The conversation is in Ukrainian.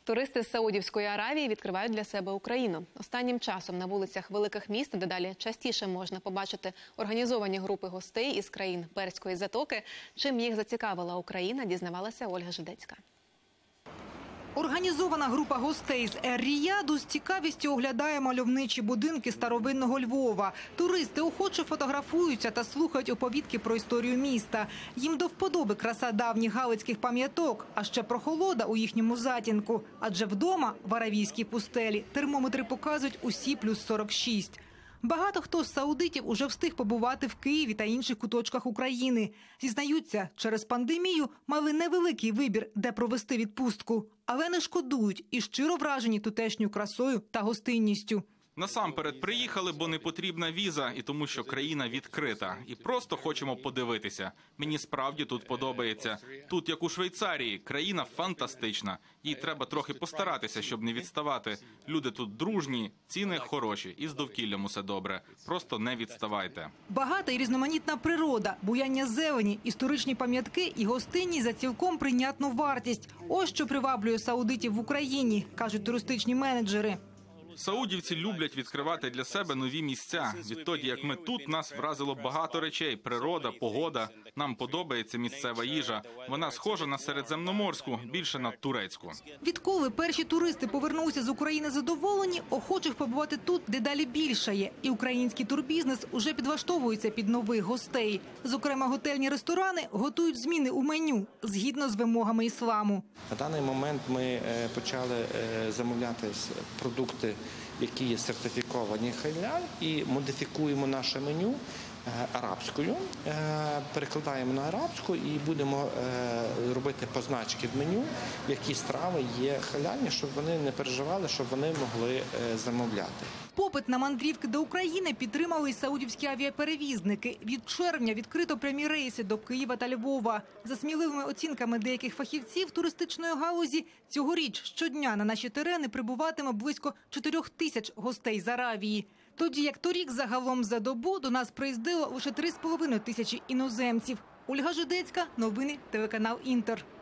Туристи з Саудівської Аравії відкривають для себе Україну. Останнім часом на вулицях великих міст дедалі частіше можна побачити організовані групи гостей із країн Перської затоки. Чим їх зацікавила Україна, дізнавалася Ольга Жидецька. Організована група гостей з Ер-Ріяду з цікавістю оглядає мальовничі будинки старовинного Львова. Туристи охоче фотографуються та слухають оповідки про історію міста. Їм до вподоби краса давніх галицьких пам'яток, а ще прохолода у їхньому затінку. Адже вдома, в аравійській пустелі, термометри показують усі плюс 46. Багато хто з саудитів уже встиг побувати в Києві та інших куточках України. Зізнаються, через пандемію мали невеликий вибір, де провести відпустку. Але не шкодують і щиро вражені тутешньою красою та гостинністю. Насамперед приїхали, бо не потрібна віза і тому, що країна відкрита. І просто хочемо подивитися. Мені справді тут подобається. Тут, як у Швейцарії, країна фантастична. Їй треба трохи постаратися, щоб не відставати. Люди тут дружні, ціни хороші і з довкіллям усе добре. Просто не відставайте. Багата і різноманітна природа, буяння зелені, історичні пам'ятки і гостинність за цілком прийнятну вартість. Ось що приваблює саудитів в Україні, кажуть туристичні менеджери. Саудівці люблять відкривати для себе нові місця. Відтоді, як ми тут, нас вразило багато речей. Природа, погода. Нам подобається місцева їжа. Вона схожа на середземноморську, більше на турецьку. Відколи перші туристи повернулися з України задоволені, охочих побувати тут дедалі більшає. І український турбізнес уже підлаштовується під нових гостей. Зокрема, готельні ресторани готують зміни у меню, згідно з вимогами ісламу. На даний момент ми почали замовляти продукти, які є сертифіковані халяль, і модифікуємо наше меню арабською, перекладаємо на арабську і будемо робити позначки в меню, які страви є халяльні, щоб вони не переживали, щоб вони могли замовляти. Попит на мандрівки до України підтримали й саудівські авіаперевізники. Від червня відкрито прямі рейси до Києва та Львова. За сміливими оцінками деяких фахівців туристичної галузі, цьогоріч щодня на наші терени прибуватиме близько 4 тисяч гостей з Аравії. Тоді як торік загалом за добу до нас приїздило лише 3,5 тисячі іноземців. Ольга Жидецька, новини, телеканал «Інтер».